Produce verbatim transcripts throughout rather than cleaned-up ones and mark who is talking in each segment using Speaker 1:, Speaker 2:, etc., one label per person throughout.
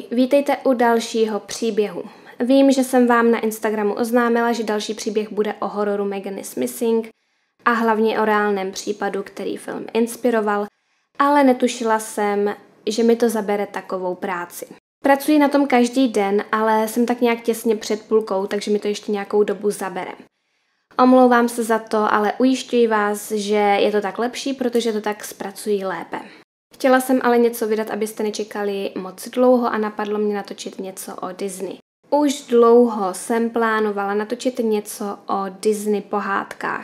Speaker 1: vítejte u dalšího příběhu. Vím, že jsem vám na Instagramu oznámila, že další příběh bude o hororu Megan is Missing a hlavně o reálném případu, který film inspiroval, ale netušila jsem, že mi to zabere takovou práci. Pracuji na tom každý den, ale jsem tak nějak těsně před půlkou, takže mi to ještě nějakou dobu zabere. Omlouvám se za to, ale ujišťuji vás, že je to tak lepší, protože to tak zpracuji lépe. Chtěla jsem ale něco vydat, abyste nečekali moc dlouho a napadlo mě natočit něco o Disney. Už dlouho jsem plánovala natočit něco o Disney pohádkách.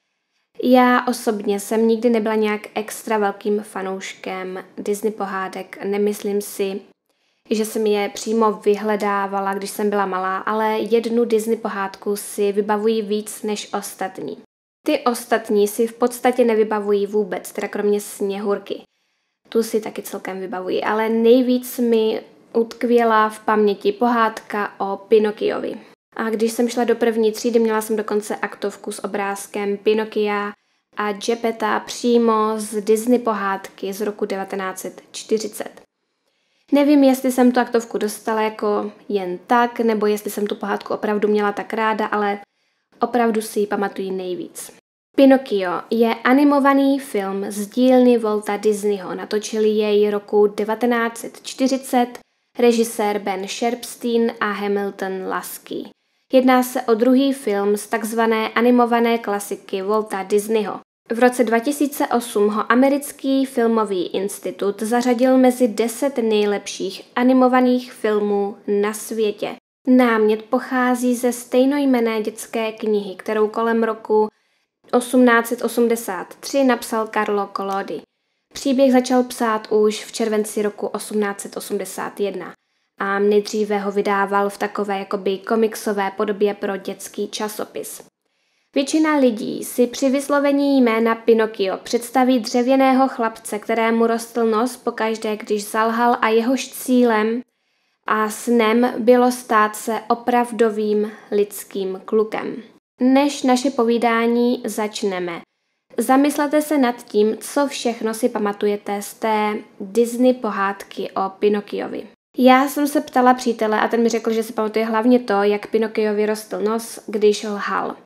Speaker 1: Já osobně jsem nikdy nebyla nějak extra velkým fanouškem Disney pohádek, nemyslím si, že jsem je přímo vyhledávala, když jsem byla malá, ale jednu Disney pohádku si vybavuji víc než ostatní. Ty ostatní si v podstatě nevybavují vůbec, teda kromě Sněhurky. Tu si taky celkem vybavuji, ale nejvíc mi utkvěla v paměti pohádka o Pinokiovi. A když jsem šla do první třídy, měla jsem dokonce aktovku s obrázkem Pinokia a Geppetta přímo z Disney pohádky z roku devatenáct set čtyřicet. Nevím, jestli jsem tu aktovku dostala jako jen tak, nebo jestli jsem tu pohádku opravdu měla tak ráda, ale opravdu si ji pamatuji nejvíc. Pinokio je animovaný film z dílny Walta Disneyho. Natočili jej roku devatenáct set čtyřicet režisér Ben Sharpsteen a Hamilton Lasky. Jedná se o druhý film z takzvané animované klasiky Walta Disneyho. V roce dva tisíce osm ho Americký filmový institut zařadil mezi deset nejlepších animovaných filmů na světě. Námět pochází ze stejnojmenné dětské knihy, kterou kolem roku osmnáct set osmdesát tři napsal Carlo Collodi. Příběh začal psát už v červenci roku osmnáct set osmdesát jedna a nejdříve ho vydával v takové jakoby komiksové podobě pro dětský časopis. Většina lidí si při vyslovení jména Pinokio představí dřevěného chlapce, kterému rostl nos pokaždé, když zalhal a jehož cílem a snem bylo stát se opravdovým lidským klukem. Než naše povídání začneme, zamyslete se nad tím, co všechno si pamatujete z té Disney pohádky o Pinokiovi. Já jsem se ptala přítele a ten mi řekl, že si pamatuje hlavně to, jak Pinokiovi rostl nos, když lhal.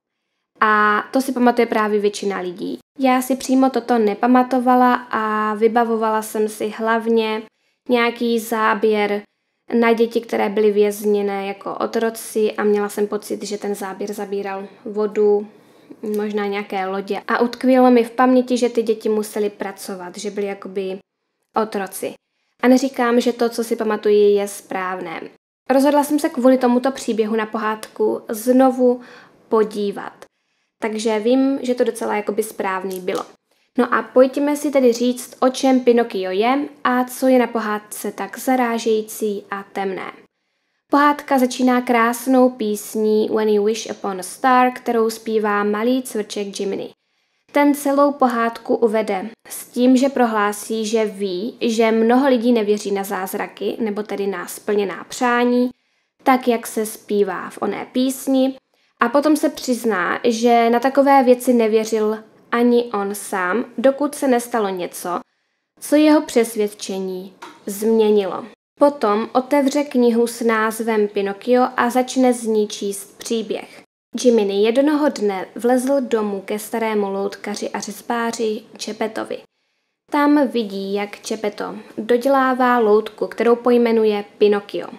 Speaker 1: A to si pamatuje právě většina lidí. Já si přímo toto nepamatovala a vybavovala jsem si hlavně nějaký záběr na děti, které byly vězněné jako otroci a měla jsem pocit, že ten záběr zabíral vodu, možná nějaké lodě. A utkvělo mi v paměti, že ty děti musely pracovat, že byly jakoby otroci. A neříkám, že to, co si pamatuji, je správné. Rozhodla jsem se kvůli tomuto příběhu na pohádku znovu podívat. Takže vím, že to docela jakoby správný bylo. No a pojďme si tedy říct, o čem Pinokio je a co je na pohádce tak zarážející a temné. Pohádka začíná krásnou písní When You Wish Upon a Star, kterou zpívá malý cvrček Jiminy. Ten celou pohádku uvede s tím, že prohlásí, že ví, že mnoho lidí nevěří na zázraky, nebo tedy na splněná přání, tak jak se zpívá v oné písni, a potom se přizná, že na takové věci nevěřil ani on sám, dokud se nestalo něco, co jeho přesvědčení změnilo. Potom otevře knihu s názvem Pinokio a začne z ní číst příběh. Jiminy jednoho dne vlezl domů ke starému loutkaři a řezbáři Geppettovi. Tam vidí, jak Geppetto dodělává loutku, kterou pojmenuje Pinokio.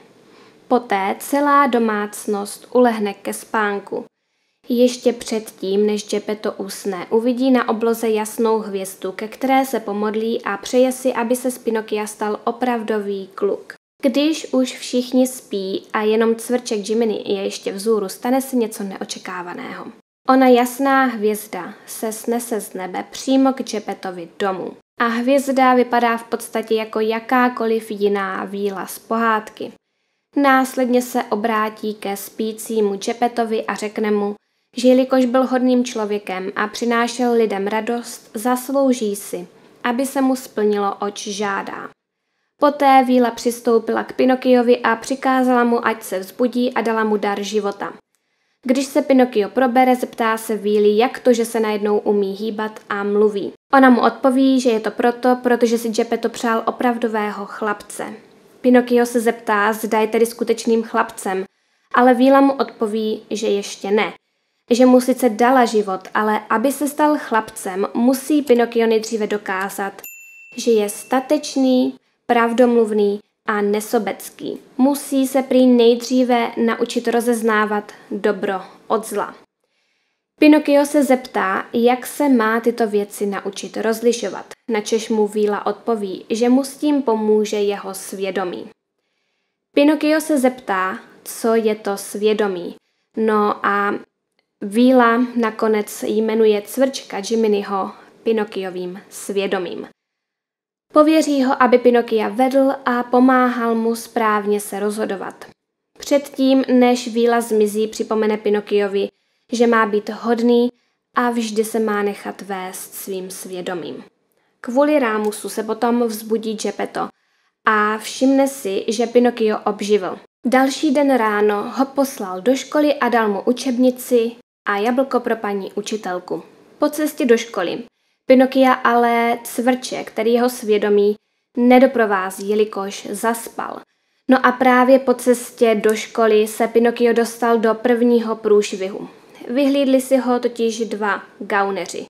Speaker 1: Poté celá domácnost ulehne ke spánku. Ještě předtím, než Geppetto usne, uvidí na obloze jasnou hvězdu, ke které se pomodlí a přeje si, aby se z Pinokia stal opravdový kluk. Když už všichni spí a jenom cvrček Jiminy je ještě vzhůru, stane se něco neočekávaného. Ona jasná hvězda se snese z nebe přímo k Geppettovi domů. A hvězda vypadá v podstatě jako jakákoliv jiná víla z pohádky. Následně se obrátí ke spícímu Geppettovi a řekne mu, že jelikož byl hodným člověkem a přinášel lidem radost, zaslouží si, aby se mu splnilo, oč žádá. Poté víla přistoupila k Pinokiovi a přikázala mu, ať se vzbudí a dala mu dar života. Když se Pinokio probere, zeptá se víly, jak to, že se najednou umí hýbat a mluví. Ona mu odpoví, že je to proto, protože si Geppetto přál opravdového chlapce. Pinokio se zeptá, zda je tedy skutečným chlapcem, ale víla mu odpoví, že ještě ne. Že mu sice dala život, ale aby se stal chlapcem, musí Pinokio nejdříve dokázat, že je statečný, pravdomluvný a nesobecký. Musí se prý nejdříve naučit rozeznávat dobro od zla. Pinokio se zeptá, jak se má tyto věci naučit rozlišovat, načež mu víla odpoví, že mu s tím pomůže jeho svědomí. Pinokio se zeptá, co je to svědomí. No a víla nakonec jmenuje cvrčka Jiminyho Pinokiovým svědomím. Pověří ho, aby Pinokia vedl a pomáhal mu správně se rozhodovat. Předtím, než víla zmizí, připomene Pinokiovi, že má být hodný a vždy se má nechat vést svým svědomím. Kvůli Rámusu se potom vzbudí Geppetto a všimne si, že Pinokio obživl. Další den ráno ho poslal do školy a dal mu učebnici a jablko pro paní učitelku. Po cestě do školy Pinokia ale cvrček, který jeho svědomí nedoprovází, jelikož zaspal. No a právě po cestě do školy se Pinokio dostal do prvního průšvihu. Vyhlídli si ho totiž dva gauneři,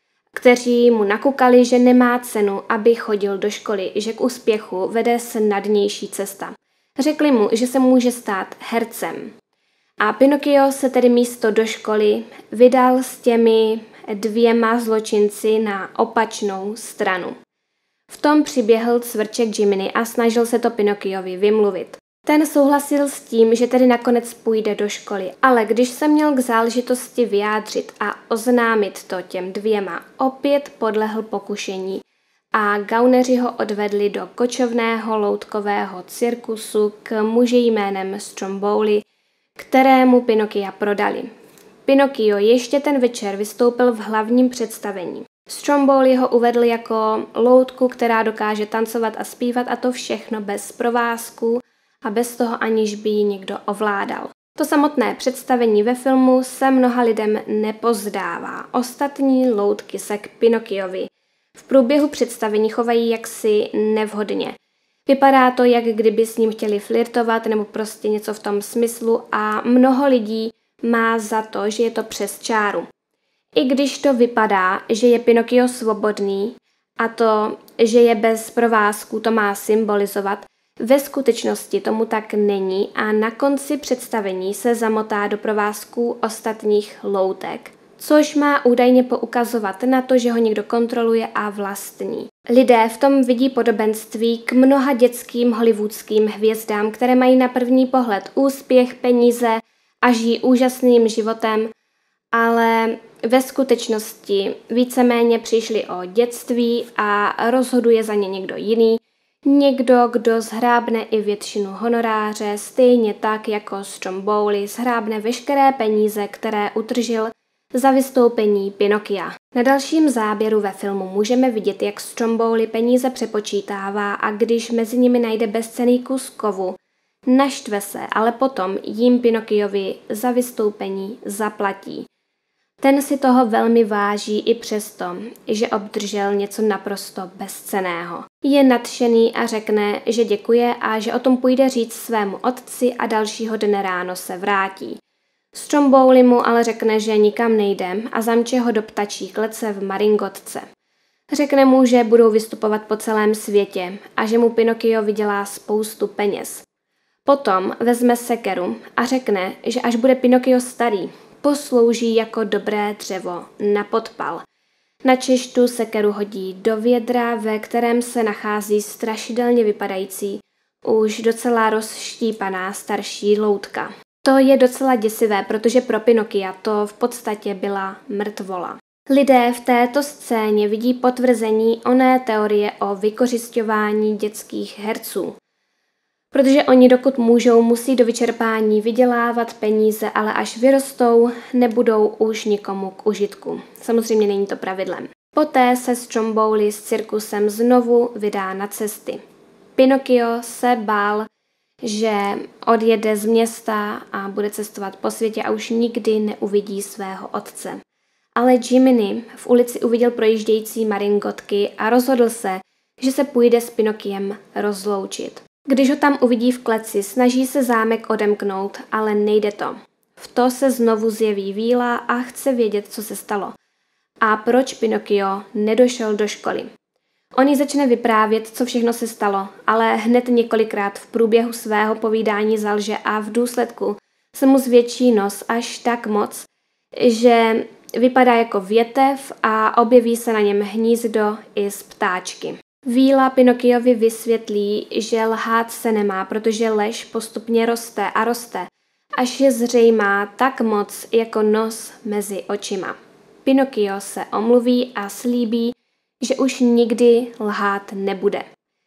Speaker 1: kteří mu nakukali, že nemá cenu, aby chodil do školy, že k úspěchu vede snadnější cesta. Řekli mu, že se může stát hercem. A Pinokio se tedy místo do školy vydal s těmi dvěma zločinci na opačnou stranu. V tom přiběhl cvrček Jiminy a snažil se to Pinokiovi vymluvit. Ten souhlasil s tím, že tedy nakonec půjde do školy, ale když se měl k záležitosti vyjádřit a oznámit to těm dvěma, opět podlehl pokušení a gauneři ho odvedli do kočovného loutkového cirkusu k muži jménem Stromboli, kterému Pinokia prodali. Pinokio ještě ten večer vystoupil v hlavním představení. Stromboli ho uvedl jako loutku, která dokáže tancovat a zpívat, a to všechno bez provázků a bez toho, aniž by ji někdo ovládal. To samotné představení ve filmu se mnoha lidem nepozdává. Ostatní loutky se k Pinokiovi v průběhu představení chovají jaksi nevhodně. Vypadá to, jak kdyby s ním chtěli flirtovat nebo prostě něco v tom smyslu, a mnoho lidí má za to, že je to přes čáru. I když to vypadá, že je Pinokio svobodný a to, že je bez provázků, to má symbolizovat, ve skutečnosti tomu tak není a na konci představení se zamotá do provázků ostatních loutek, což má údajně poukazovat na to, že ho někdo kontroluje a vlastní. Lidé v tom vidí podobenství k mnoha dětským hollywoodským hvězdám, které mají na první pohled úspěch, peníze a žijí úžasným životem, ale ve skutečnosti víceméně přišli o dětství a rozhoduje za ně někdo jiný, někdo, kdo zhrábne i většinu honoráře, stejně tak jako Stromboli zhrábne veškeré peníze, které utržil za vystoupení Pinokia. Na dalším záběru ve filmu můžeme vidět, jak Stromboli peníze přepočítává a když mezi nimi najde bezcenný kus kovu, naštve se, ale potom jim Pinokiovi za vystoupení zaplatí. Ten si toho velmi váží i přesto, že obdržel něco naprosto bezcenného. Je nadšený a řekne, že děkuje a že o tom půjde říct svému otci a dalšího dne ráno se vrátí. Stromboli mu ale řekne, že nikam nejde a zamče ho do ptačí klece v Maringotce. Řekne mu, že budou vystupovat po celém světě a že mu Pinokio vydělá spoustu peněz. Potom vezme sekeru a řekne, že až bude Pinokio starý, poslouží jako dobré dřevo na podpal. Načež tu sekeru hodí do vědra, ve kterém se nachází strašidelně vypadající, už docela rozštípaná starší loutka. To je docela děsivé, protože pro Pinokia to v podstatě byla mrtvola. Lidé v této scéně vidí potvrzení oné teorie o vykořisťování dětských herců. Protože oni dokud můžou, musí do vyčerpání vydělávat peníze, ale až vyrostou, nebudou už nikomu k užitku. Samozřejmě není to pravidlem. Poté se Stromboli s cirkusem znovu vydá na cesty. Pinokio se bál, že odjede z města a bude cestovat po světě a už nikdy neuvidí svého otce. Ale Jiminy v ulici uviděl projíždějící maringotky a rozhodl se, že se půjde s Pinokiem rozloučit. Když ho tam uvidí v kleci, snaží se zámek odemknout, ale nejde to. V to se znovu zjeví Víla a chce vědět, co se stalo. A proč Pinokio nedošel do školy. On jí začne vyprávět, co všechno se stalo, ale hned několikrát v průběhu svého povídání zalže a v důsledku se mu zvětší nos až tak moc, že vypadá jako větev a objeví se na něm hnízdo i z ptáčky. Víla Pinokiovi vysvětlí, že lhát se nemá, protože lež postupně roste a roste, až je zřejmá tak moc jako nos mezi očima. Pinokio se omluví a slíbí, že už nikdy lhát nebude.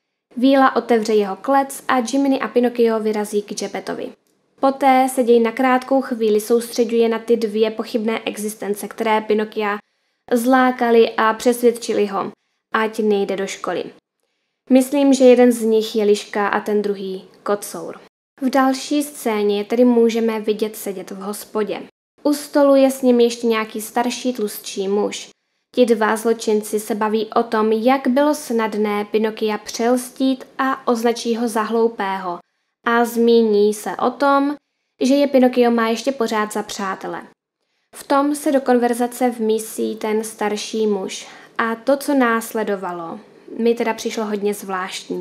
Speaker 1: Víla otevře jeho klec a Jiminy a Pinokio vyrazí k Geppettovi. Poté se děj na krátkou chvíli soustředuje na ty dvě pochybné existence, které Pinokia zlákali a přesvědčili ho, ať nejde do školy. Myslím, že jeden z nich je liška a ten druhý kocour. V další scéně tedy můžeme vidět sedět v hospodě. U stolu je s ním ještě nějaký starší tlustší muž. Ti dva zločinci se baví o tom, jak bylo snadné Pinokia přelstít a označí ho za hloupého a zmíní se o tom, že je Pinokio má ještě pořád za přátele. V tom se do konverzace vmísí ten starší muž a to, co následovalo, mi teda přišlo hodně zvláštní.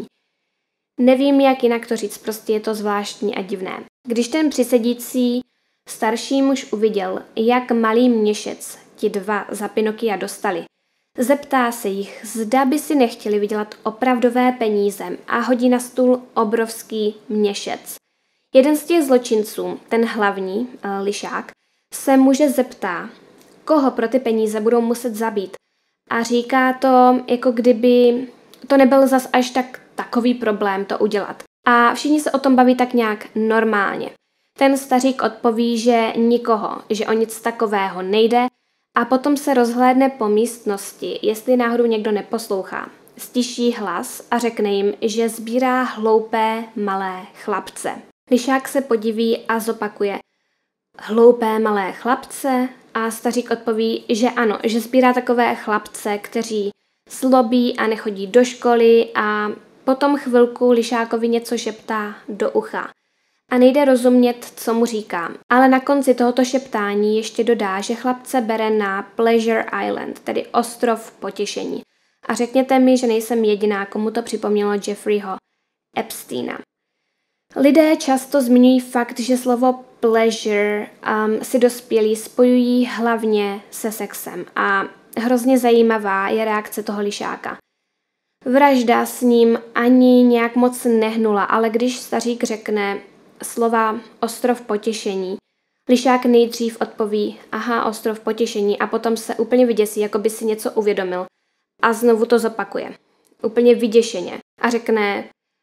Speaker 1: Nevím, jak jinak to říct, prostě je to zvláštní a divné. Když ten přisedící starší muž uviděl, jak malý měšec ti dva za Pinokia dostali, zeptá se jich, zda by si nechtěli vydělat opravdové peníze a hodí na stůl obrovský měšec. Jeden z těch zločinců, ten hlavní, lišák, se muže zeptá, koho pro ty peníze budou muset zabít. A říká to, jako kdyby to nebyl zas až tak takový problém to udělat. A všichni se o tom baví tak nějak normálně. Ten stařík odpoví, že nikoho, že o nic takového nejde a potom se rozhlédne po místnosti, jestli náhodou někdo neposlouchá. Stiší hlas a řekne jim, že sbírá hloupé malé chlapce. Lišák se podiví a zopakuje hloupé malé chlapce a stařík odpoví, že ano, že sbírá takové chlapce, kteří zlobí a nechodí do školy a potom chvilku Lišákovi něco šeptá do ucha. A nejde rozumět, co mu říká. Ale na konci tohoto šeptání ještě dodá, že chlapce bere na Pleasure Island, tedy ostrov potěšení. A řekněte mi, že nejsem jediná, komu to připomnělo Jeffreyho Epsteina. Lidé často zmiňují fakt, že slovo pleasure um, si dospělí spojují hlavně se sexem a hrozně zajímavá je reakce toho lišáka. Vražda s ním ani nějak moc nehnula, ale když stařík řekne slova ostrov potěšení, lišák nejdřív odpoví aha, ostrov potěšení a potom se úplně vyděsí, jako by si něco uvědomil a znovu to zopakuje. Úplně vyděšeně a řekne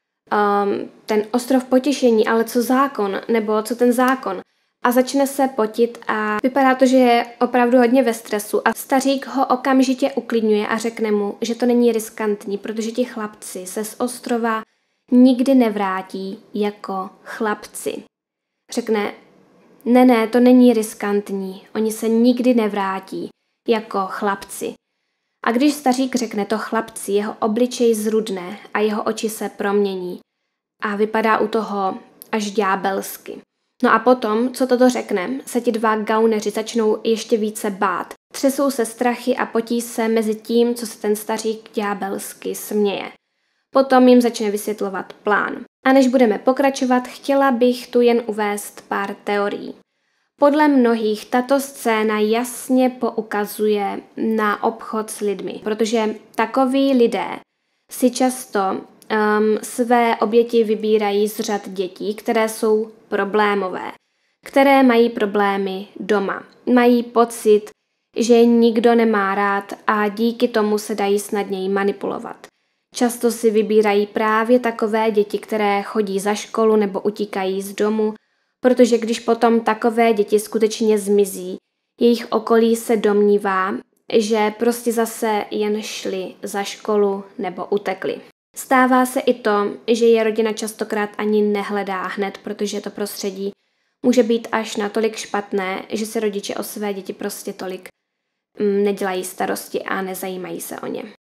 Speaker 1: Um, ten ostrov potěšení, ale co zákon, nebo co ten zákon. A začne se potit a vypadá to, že je opravdu hodně ve stresu a stařík ho okamžitě uklidňuje a řekne mu, že to není riskantní, protože ti chlapci se z ostrova nikdy nevrátí jako chlapci. Řekne, ne, ne, to není riskantní, oni se nikdy nevrátí jako chlapci. A když stařík řekne to chlapci, jeho obličej zrudne a jeho oči se promění a vypadá u toho až ďábelsky. No a potom, co toto řekne, se ti dva gauneři začnou ještě více bát. Třesou se strachy a potí se mezi tím, co se ten stařík ďábelsky směje. Potom jim začne vysvětlovat plán. A než budeme pokračovat, chtěla bych tu jen uvést pár teorií. Podle mnohých tato scéna jasně poukazuje na obchod s lidmi, protože takoví lidé si často um, své oběti vybírají z řad dětí, které jsou problémové, které mají problémy doma. Mají pocit, že nikdo nemá rád a díky tomu se dají snadněji manipulovat. Často si vybírají právě takové děti, které chodí za školu nebo utíkají z domu, protože když potom takové děti skutečně zmizí, jejich okolí se domnívá, že prostě zase jen šli za školu nebo utekli. Stává se i to, že je rodina častokrát ani nehledá hned, protože to prostředí může být až natolik špatné, že si rodiče o své děti prostě tolik mm, nedělají starosti a nezajímají se o ně.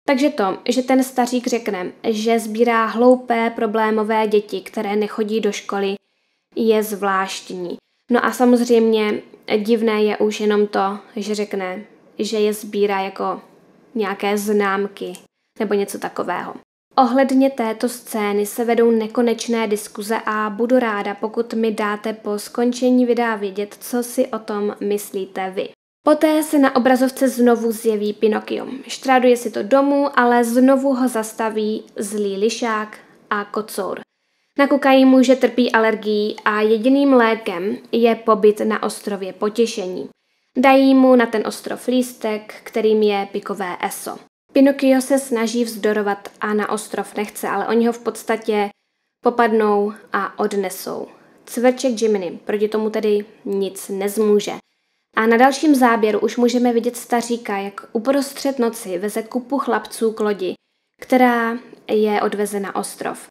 Speaker 1: Takže to, že ten stařík řekne, že sbírá hloupé problémové děti, které nechodí do školy, je zvláštní. No a samozřejmě divné je už jenom to, že řekne, že je sbírá jako nějaké známky nebo něco takového. Ohledně této scény se vedou nekonečné diskuze a budu ráda, pokud mi dáte po skončení videa vědět, co si o tom myslíte vy. Poté se na obrazovce znovu zjeví Pinokio. Štráduje si to domů, ale znovu ho zastaví zlý lišák a kocour. Nakukají mu, že trpí alergií a jediným lékem je pobyt na ostrově Potěšení. Dají mu na ten ostrov lístek, kterým je pikové eso. Pinokio se snaží vzdorovat a na ostrov nechce, ale oni ho v podstatě popadnou a odnesou. Cvrček Jiminy proti tomu tedy nic nezmůže. A na dalším záběru už můžeme vidět staříka, jak uprostřed noci veze kupu chlapců k lodi, která je odveze na ostrov.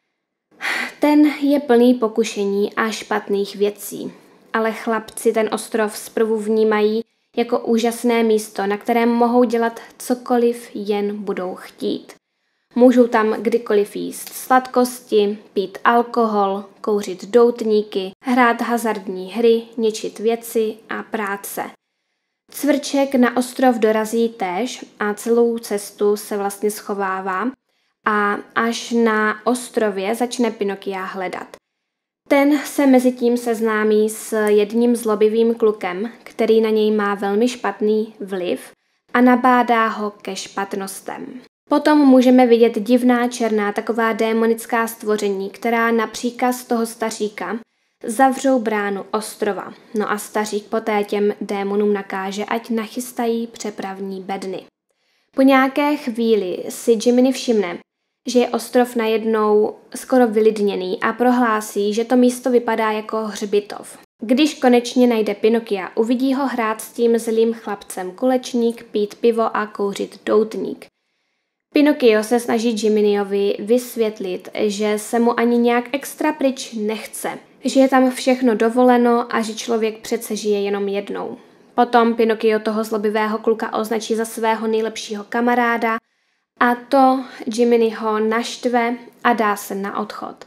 Speaker 1: Ten je plný pokušení a špatných věcí, ale chlapci ten ostrov zprvu vnímají jako úžasné místo, na kterém mohou dělat cokoliv jen budou chtít. Můžou tam kdykoliv jíst sladkosti, pít alkohol, kouřit doutníky, hrát hazardní hry, ničit věci a práce. Cvrček na ostrov dorazí též a celou cestu se vlastně schovává a až na ostrově začne Pinokia hledat. Ten se mezitím seznámí s jedním zlobivým klukem, který na něj má velmi špatný vliv a nabádá ho ke špatnostem. Potom můžeme vidět divná černá taková démonická stvoření, která na příkaz toho staříka zavřou bránu ostrova. No a stařík poté těm démonům nakáže, ať nachystají přepravní bedny. Po nějaké chvíli si Jiminy všimne, že je ostrov najednou skoro vylidněný a prohlásí, že to místo vypadá jako hřbitov. Když konečně najde Pinokia, uvidí ho hrát s tím zlým chlapcem kulečník, pít pivo a kouřit doutník. Pinokio se snaží Jiminyovi vysvětlit, že se mu ani nějak extra pryč nechce, že je tam všechno dovoleno a že člověk přece žije jenom jednou. Potom Pinokio toho zlobivého kluka označí za svého nejlepšího kamaráda a to Jiminy ho naštve a dá se na odchod.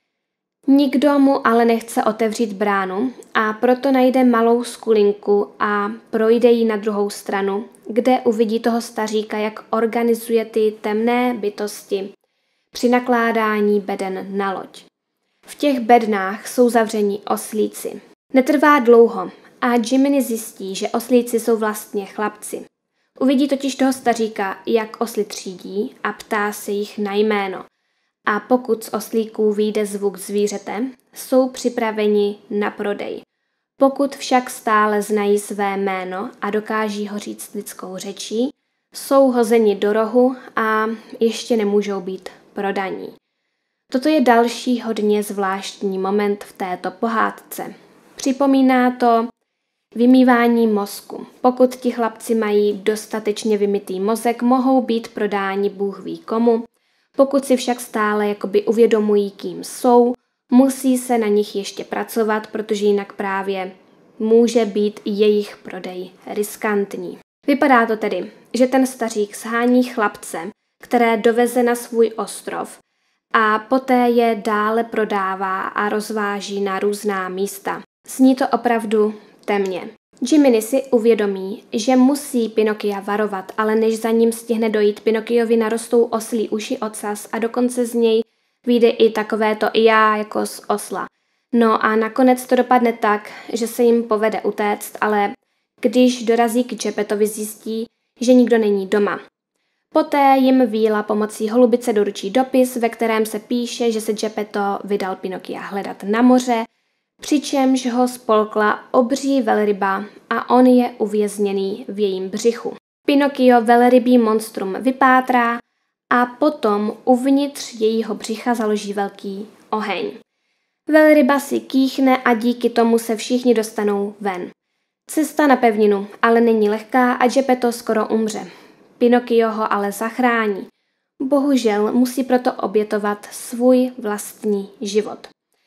Speaker 1: Nikdo mu ale nechce otevřít bránu a proto najde malou skulinku a projde ji na druhou stranu, kde uvidí toho staříka, jak organizuje ty temné bytosti při nakládání beden na loď. V těch bednách jsou zavření oslíci. Netrvá dlouho a Jiminy zjistí, že oslíci jsou vlastně chlapci. Uvidí totiž toho staříka, jak osly třídí a ptá se jich na jméno. A pokud z oslíků vyjde zvuk zvířete, jsou připraveni na prodej. Pokud však stále znají své jméno a dokáží ho říct lidskou řečí, jsou hozeni do rohu a ještě nemůžou být prodaní. Toto je další hodně zvláštní moment v této pohádce. Připomíná to vymývání mozku. Pokud ti chlapci mají dostatečně vymytý mozek, mohou být prodáni Bůh ví komu. Pokud si však stále jakoby uvědomují, kým jsou, musí se na nich ještě pracovat, protože jinak právě může být jejich prodej riskantní. Vypadá to tedy, že ten stařík shání chlapce, které doveze na svůj ostrov a poté je dále prodává a rozváží na různá místa. Zní to opravdu temně. Jiminy si uvědomí, že musí Pinokia varovat, ale než za ním stihne dojít, Pinokiovi narostou oslí uši ocas a dokonce z něj vyjde i takovéto i já jako z osla. No a nakonec to dopadne tak, že se jim povede utéct, ale když dorazí k Geppettovi, zjistí, že nikdo není doma. Poté jim Víla pomocí holubice doručí dopis, ve kterém se píše, že se Geppetto vydal Pinokia hledat na moře, přičemž ho spolkla obří velryba a on je uvězněný v jejím břichu. Pinokio velrybí monstrum vypátrá a potom uvnitř jejího břicha založí velký oheň. Velryba si kýchne a díky tomu se všichni dostanou ven. Cesta na pevninu ale není lehká a Geppetto skoro umře. Pinokio ho ale zachrání. Bohužel musí proto obětovat svůj vlastní život.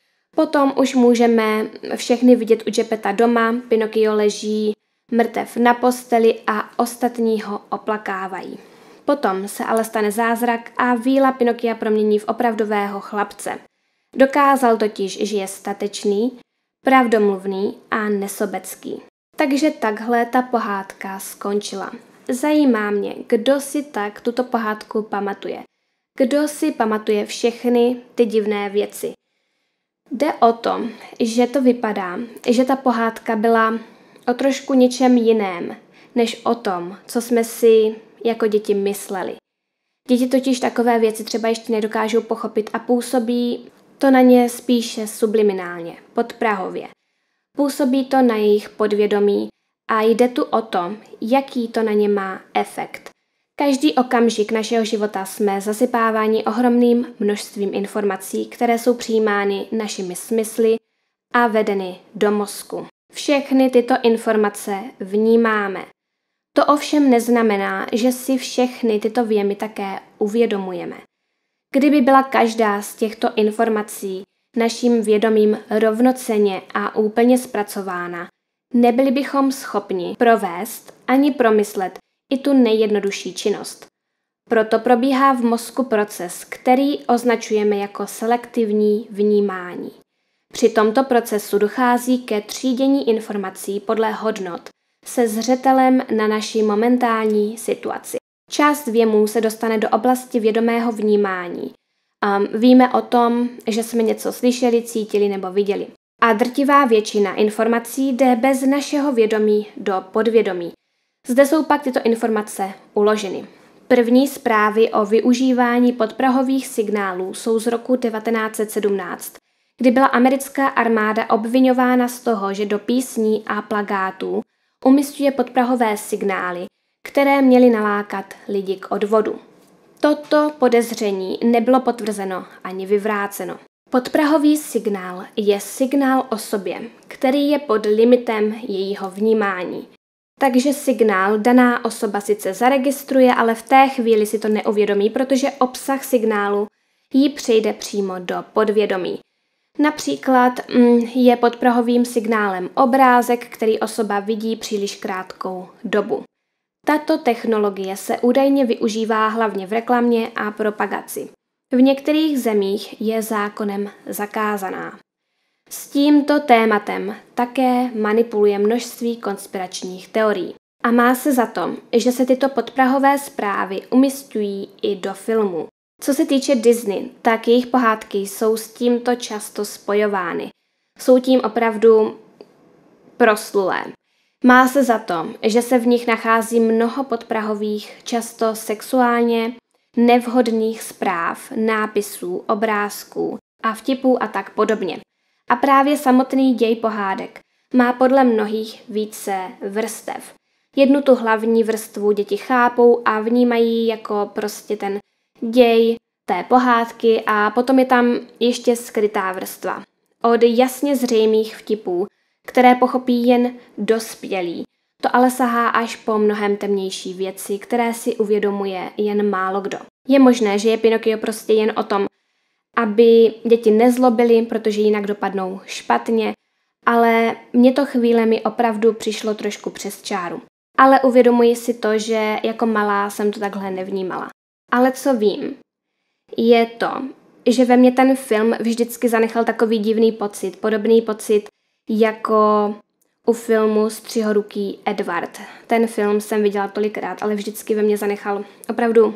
Speaker 1: Potom už můžeme všechny vidět u Geppetta doma, Pinokio leží mrtev na posteli a ostatní ho oplakávají. Potom se ale stane zázrak a víla Pinokia promění v opravdového chlapce. Dokázal totiž, že je statečný, pravdomluvný a nesobecký. Takže takhle ta pohádka skončila. Zajímá mě, kdo si tak tuto pohádku pamatuje. Kdo si pamatuje všechny ty divné věci. Jde o to, že to vypadá, že ta pohádka byla o trošku něčem jiném, než o tom, co jsme si jako děti mysleli. Děti totiž takové věci třeba ještě nedokážou pochopit a působí to na ně spíše subliminálně, podprahově. Působí to na jejich podvědomí a jde tu o to, jaký to na ně má efekt. Každý okamžik našeho života jsme zasypáváni ohromným množstvím informací, které jsou přijímány našimi smysly a vedeny do mozku. Všechny tyto informace vnímáme. To ovšem neznamená, že si všechny tyto věmy také uvědomujeme. Kdyby byla každá z těchto informací naším vědomím rovnocenně a úplně zpracována, nebyli bychom schopni provést ani promyslet i tu nejjednodušší činnost. Proto probíhá v mozku proces, který označujeme jako selektivní vnímání. Při tomto procesu dochází ke třídění informací podle hodnot se zřetelem na naši momentální situaci. Část věmů se dostane do oblasti vědomého vnímání. Um, víme o tom, že jsme něco slyšeli, cítili nebo viděli. A drtivá většina informací jde bez našeho vědomí do podvědomí. Zde jsou pak tyto informace uloženy. První zprávy o využívání podprahových signálů jsou z roku devatenáct set sedmnáct, kdy byla americká armáda obviňována z toho, že do písní a plakátů umisťuje podprahové signály, které měly nalákat lidi k odvodu. Toto podezření nebylo potvrzeno ani vyvráceno. Podprahový signál je signál o sobě, který je pod limitem jejího vnímání. Takže signál daná osoba sice zaregistruje, ale v té chvíli si to neuvědomí, protože obsah signálu jí přejde přímo do podvědomí. Například je podprahovým signálem obrázek, který osoba vidí příliš krátkou dobu. Tato technologie se údajně využívá hlavně v reklamě a propagaci. V některých zemích je zákonem zakázaná. S tímto tématem také manipuluje množství konspiračních teorií. A má se za to, že se tyto podprahové zprávy umisťují i do filmů. Co se týče Disney, tak jejich pohádky jsou s tímto často spojovány. Jsou tím opravdu proslulé. Má se za to, že se v nich nachází mnoho podprahových, často sexuálně nevhodných zpráv, nápisů, obrázků a vtipů a tak podobně. A právě samotný děj pohádek má podle mnohých více vrstev. Jednu tu hlavní vrstvu děti chápou a vnímají jako prostě ten děj té pohádky a potom je tam ještě skrytá vrstva. Od jasně zřejmých vtipů, které pochopí jen dospělí, to ale sahá až po mnohem temnější věci, které si uvědomuje jen málo kdo. Je možné, že je Pinokio prostě jen o tom, aby děti nezlobily, protože jinak dopadnou špatně, ale mně to chvílemi opravdu přišlo trošku přes čáru. Ale uvědomuji si to, že jako malá jsem to takhle nevnímala. Ale co vím, je to, že ve mně ten film vždycky zanechal takový divný pocit, podobný pocit jako u filmu Střihoruký Edward. Ten film jsem viděla tolikrát, ale vždycky ve mně zanechal opravdu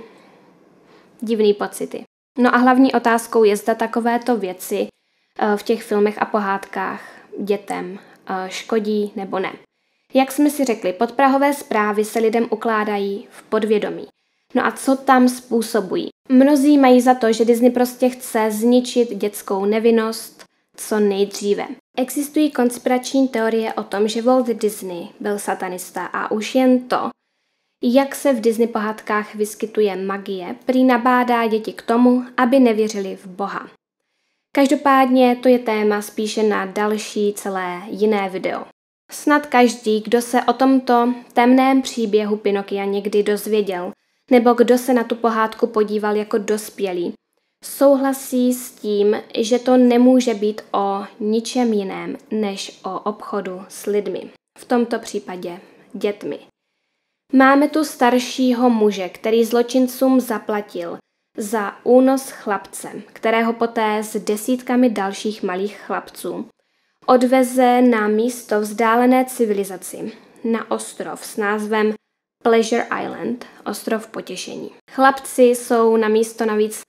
Speaker 1: divný pocity. No a hlavní otázkou je, zda takovéto věci v těch filmech a pohádkách dětem škodí nebo ne. Jak jsme si řekli, podprahové zprávy se lidem ukládají v podvědomí. No a co tam způsobují? Mnozí mají za to, že Disney prostě chce zničit dětskou nevinnost co nejdříve. Existují konspirační teorie o tom, že Walt Disney byl satanista a už jen to, jak se v Disney pohádkách vyskytuje magie, prý nabádá děti k tomu, aby nevěřili v Boha. Každopádně to je téma spíše na další celé jiné video. Snad každý, kdo se o tomto temném příběhu Pinokia někdy dozvěděl, nebo kdo se na tu pohádku podíval jako dospělý, souhlasí s tím, že to nemůže být o ničem jiném, než o obchodu s lidmi. V tomto případě dětmi. Máme tu staršího muže, který zločincům zaplatil za únos chlapce, kterého poté s desítkami dalších malých chlapců odveze na místo vzdálené civilizaci, na ostrov s názvem Pleasure Island, ostrov potěšení. Chlapci jsou na místo navíc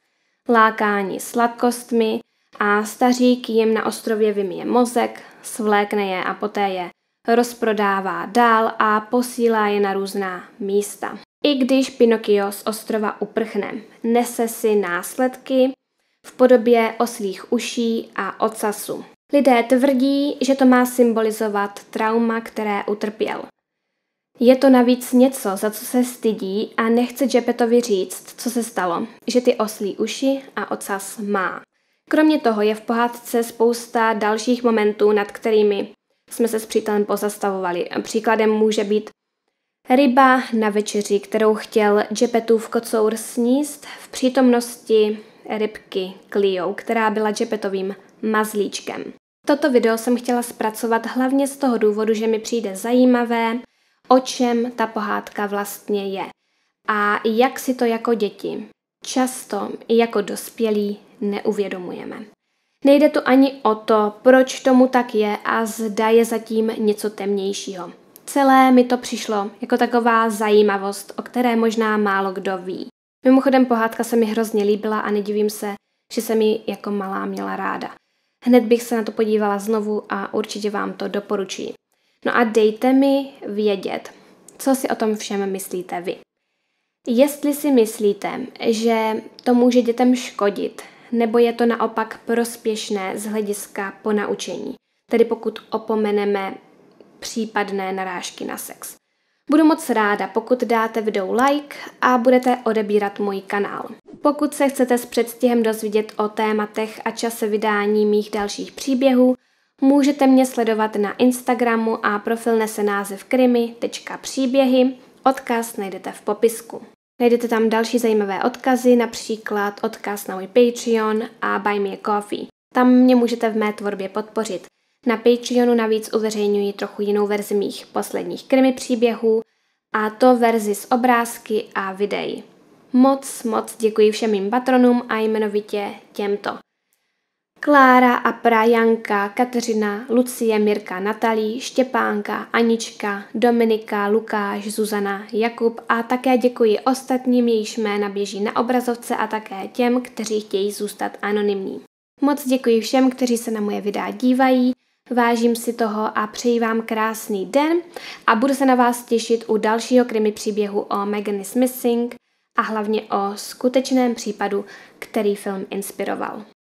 Speaker 1: lákáni sladkostmi a stařík jim na ostrově vymije mozek, svlékne je a poté je rozprodává dál a posílá je na různá místa. I když Pinokio z ostrova uprchne, nese si následky v podobě oslích uší a ocasu. Lidé tvrdí, že to má symbolizovat trauma, které utrpěl. Je to navíc něco, za co se stydí a nechce Geppettovi říct, co se stalo, že ty oslí uši a ocas má. Kromě toho je v pohádce spousta dalších momentů, nad kterými jsme se s přítelem pozastavovali. Příkladem může být ryba na večeři, kterou chtěl Geppettův kocour sníst v přítomnosti rybky Cleo, která byla Geppettovým mazlíčkem. Toto video jsem chtěla zpracovat hlavně z toho důvodu, že mi přijde zajímavé, o čem ta pohádka vlastně je a jak si to jako děti často i jako dospělí neuvědomujeme. Nejde tu ani o to, proč tomu tak je a zda je zatím něco temnějšího. Celé mi to přišlo jako taková zajímavost, o které možná málo kdo ví. Mimochodem pohádka se mi hrozně líbila a nedivím se, že jsem ji jako malá měla ráda. Hned bych se na to podívala znovu a určitě vám to doporučuji. No a dejte mi vědět, co si o tom všem myslíte vy. Jestli si myslíte, že to může dětem škodit, nebo je to naopak prospěšné z hlediska ponaučení, tedy pokud opomeneme případné narážky na sex. Budu moc ráda, pokud dáte videu like a budete odebírat můj kanál. Pokud se chcete s předstihem dozvědět o tématech a čase vydání mých dalších příběhů, můžete mě sledovat na Instagramu a profil nese název krimi tečka příběhy, odkaz najdete v popisku. Najdete tam další zajímavé odkazy, například odkaz na můj Patreon a Buy Me a Coffee. Tam mě můžete v mé tvorbě podpořit. Na Patreonu navíc uveřejňuji trochu jinou verzi mých posledních krimi příběhů, a to verzi s obrázky a videí. Moc, moc děkuji všem mým patronům a jmenovitě těmto. Klára, Apra, Janka, Kateřina, Lucie, Mirka, Natalí, Štěpánka, Anička, Dominika, Lukáš, Zuzana, Jakub a také děkuji ostatním, jejichž jména běží na obrazovce a také těm, kteří chtějí zůstat anonymní. Moc děkuji všem, kteří se na moje videa dívají, vážím si toho a přeji vám krásný den a budu se na vás těšit u dalšího krimi příběhu o Megan is Missing a hlavně o skutečném případu, který film inspiroval.